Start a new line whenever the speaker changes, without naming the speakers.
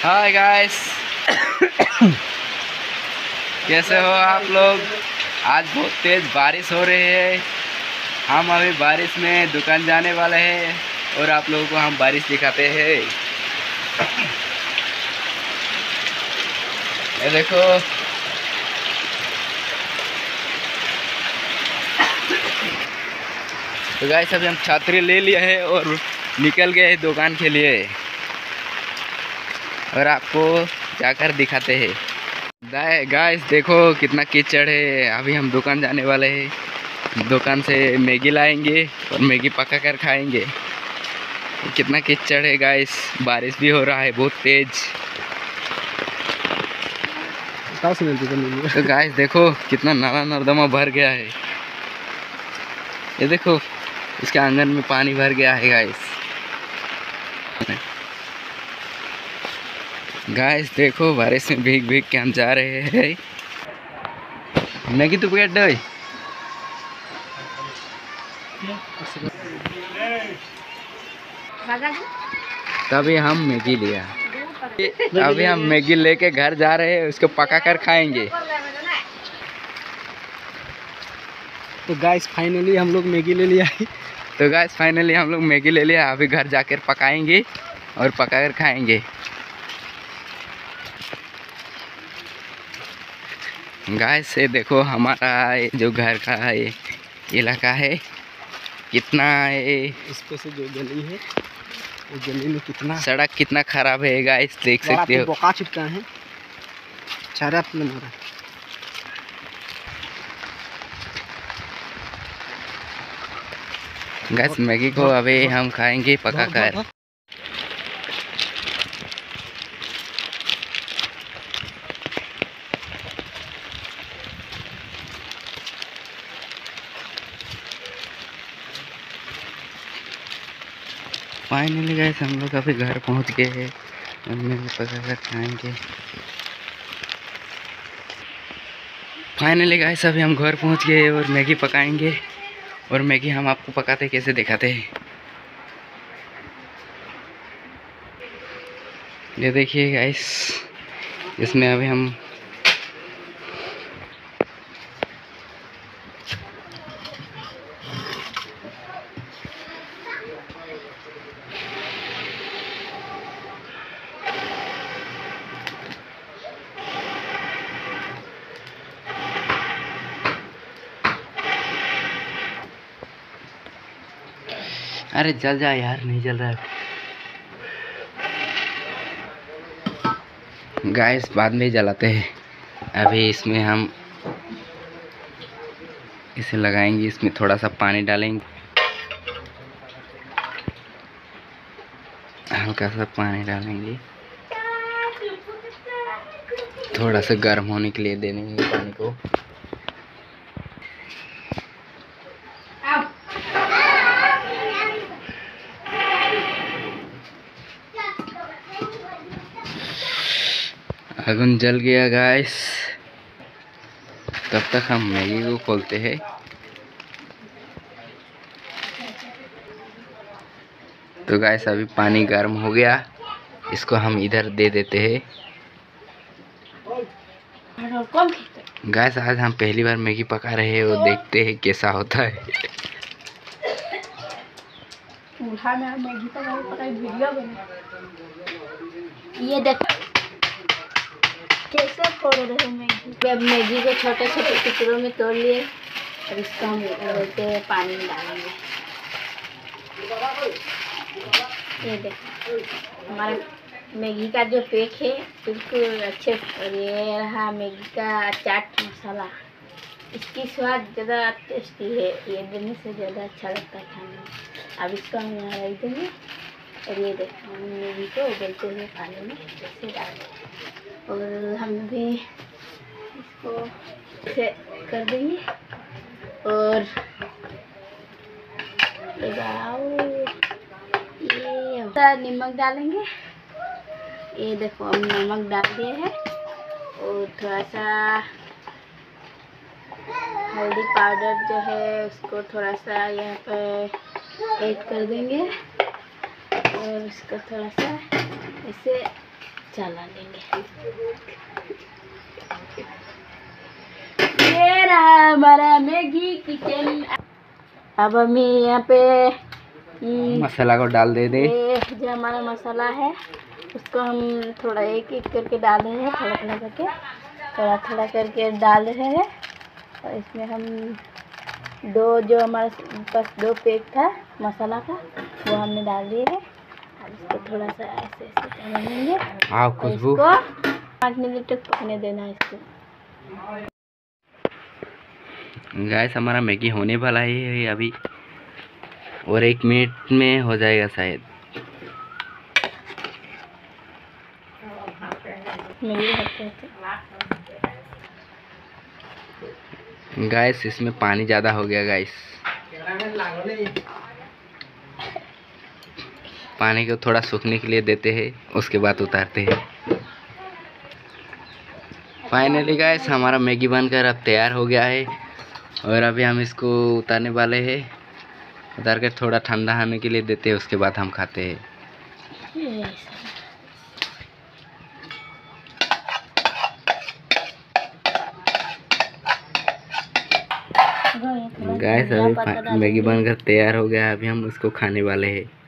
Hi guys, कैसे हो आप लोग। आज बहुत तेज़ बारिश हो रही है। हम अभी बारिश में दुकान जाने वाले हैं और आप लोगों को हम बारिश दिखाते हैं। ये देखो, तो गाइस अभी हम छतरी ले लिए हैं और निकल गए दुकान के लिए और आपको जाकर दिखाते हैं। गाइस देखो कितना कीचड़ है। अभी हम दुकान जाने वाले हैं। दुकान से मैगी लाएंगे और मैगी पका कर खाएंगे। कितना कीचड़ है गाइस। बारिश भी हो रहा है बहुत तेज। तो गाइस देखो कितना नाला नर्दमा भर गया है। ये देखो इसके आंगन में पानी भर गया है गाइस। देखो बारिश में भीग भीग के हम जा रहे हैं। मैगी तो पेट दे। तभी हम मैगी लिया। अभी हम मैगी लेके घर जा रहे हैं, उसको पका कर खाएंगे।
तो गाइस फाइनली हम लोग मैगी ले लिया है। अभी घर जाकर पकाएंगे और पका कर खाएंगे। गाइस ये देखो हमारा जो घर का ये इलाका है, कितना ये इसको से जो गली है, वो गली में कितना सड़क कितना खराब है गाइस, देख सकते हो। बोका चिपका है, चारा अपना मारा। गाइस मैगी को अभी हम खाएंगे पका कर। फाइनली गाइस हम लोग अभी घर पहुंच गए हैं और मैगी पका कर खाएंगे। फाइनली गाइस अभी हम घर पहुंच गए और मैगी पकाएंगे और मैगी हम आपको पकाते कैसे दिखाते हैं। ये देखिए गाइस, इसमें अभी हम अरे जल जाए यार, नहीं जल रहा है गाइस, बाद में जलाते हैं। अभी इसमें हम इसे लगाएंगे, इसमें थोड़ा सा पानी डालेंगे, हल्का सा पानी डालेंगे, थोड़ा सा गर्म होने के लिए दे देंगे पानी को। आगन जल गया गाइस। तब तक हम मैगी को खोलते हैं। तो गाइस अभी पानी गर्म हो गया, इसको हम इधर दे देते हैं। गाइस आज हम पहली बार मैगी पका रहे हैं और देखते हैं कैसा होता है।
ये देखो कैसे फोड़ रहे मैगी। अब मैगी को छोटे छोटे टुकड़ों में तोड़ लिए और इसको हम बोलते हैं पानी में डालेंगे। ये देखो हमारा मैगी का जो पैक है बिल्कुल अच्छे। और ये रहा मैगी का चाट मसाला। इसकी स्वाद ज़्यादा टेस्टी है, ये देने से ज़्यादा अच्छा लगता है खाने में। अब इसको हम यहाँ रख देंगे और ये देखो हम मैगी को उबलते हुए पानी में ऐसे डाल देंगे और हम भी इसको ऐसे कर देंगे और ये नमक डालेंगे। ये देखो हम नमक डाल दिए हैं और थोड़ा सा हल्दी पाउडर जो है उसको थोड़ा सा यहाँ पर ऐड कर देंगे और इसको थोड़ा सा ऐसे चला लेंगे। ये रहा हमारा मैगी किचन। अब हम यहाँ पे
मसाला को डाल दे दे।
ये जो हमारा मसाला है उसको हम थोड़ा एक एक करके डाल रहे हैं, थोड़ा थोड़ा करके डाल रहे हैं। और इसमें हम जो हमारे पास 2 पैक था मसाला का वो हमने डाल दिए है। अब इसको थोड़ा सा ऐसे ऐसे कर लेंगे।
खुशबू।
इसको 5 मिनट तक पकने देना है इसको।
गाइस हमारा मैगी होने वाला है अभी, और 1 मिनट में हो जाएगा शायद। गाइस इसमें पानी ज़्यादा हो गया गाइस। पानी को थोड़ा सूखने के लिए देते हैं, उसके बाद उतारते हैं। फाइनली गाइस हमारा मैगी बनकर अब तैयार हो गया है, और अभी हम इसको उतारने वाले हैं। उतार कर थोड़ा ठंडा होने के लिए देते हैं, उसके बाद हम खाते हैं। गाइस अभी मैगी बनकर तैयार हो गया है, अभी हम उसको खाने वाले हैं।